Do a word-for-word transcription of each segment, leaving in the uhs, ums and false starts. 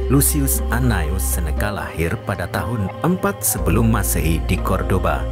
Lucius Annaeus Seneca lahir pada tahun empat sebelum Masehi di Cordoba.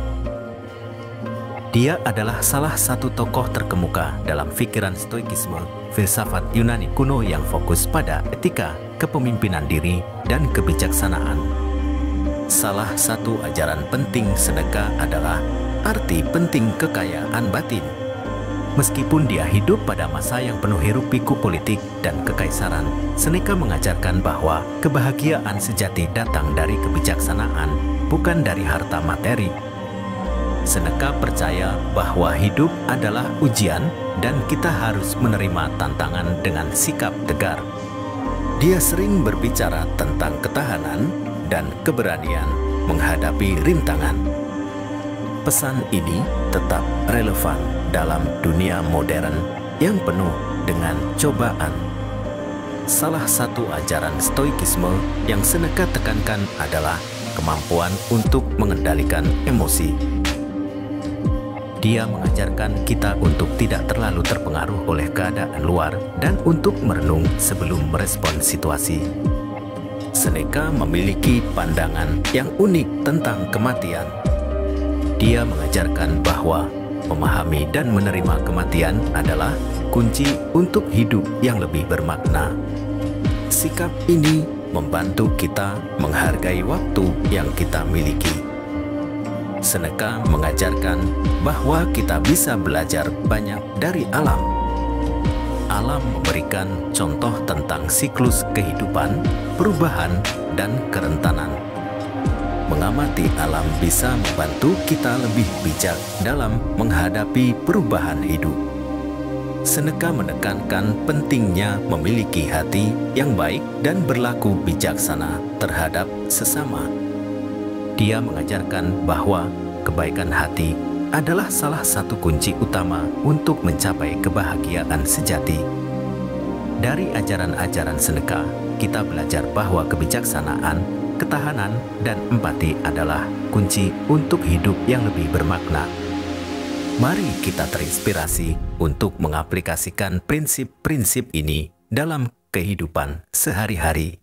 Dia adalah salah satu tokoh terkemuka dalam pikiran Stoikisme, filsafat Yunani kuno yang fokus pada etika, kepemimpinan diri, dan kebijaksanaan. Salah satu ajaran penting Seneca adalah arti penting kekayaan batin. Meskipun dia hidup pada masa yang penuh hiruk-pikuk politik dan kekaisaran, Seneca mengajarkan bahwa kebahagiaan sejati datang dari kebijaksanaan, bukan dari harta materi. Seneca percaya bahwa hidup adalah ujian dan kita harus menerima tantangan dengan sikap tegar. Dia sering berbicara tentang ketahanan dan keberanian menghadapi rintangan. Pesan ini tetap relevan dalam dunia modern yang penuh dengan cobaan. Salah satu ajaran Stoikisme yang Seneca tekankan adalah kemampuan untuk mengendalikan emosi. Dia mengajarkan kita untuk tidak terlalu terpengaruh oleh keadaan luar dan untuk merenung sebelum merespon situasi. Seneca memiliki pandangan yang unik tentang kematian. Dia mengajarkan bahwa memahami dan menerima kematian adalah kunci untuk hidup yang lebih bermakna. Sikap ini membantu kita menghargai waktu yang kita miliki. Seneca mengajarkan bahwa kita bisa belajar banyak dari alam. Alam memberikan contoh tentang siklus kehidupan, perubahan, dan kerentanan. Mengamati alam bisa membantu kita lebih bijak dalam menghadapi perubahan hidup. Seneca menekankan pentingnya memiliki hati yang baik dan berlaku bijaksana terhadap sesama. Dia mengajarkan bahwa kebaikan hati adalah salah satu kunci utama untuk mencapai kebahagiaan sejati. Dari ajaran-ajaran Seneca, kita belajar bahwa kebijaksanaan, ketahanan, dan empati adalah kunci untuk hidup yang lebih bermakna. Mari kita terinspirasi untuk mengaplikasikan prinsip-prinsip ini dalam kehidupan sehari-hari.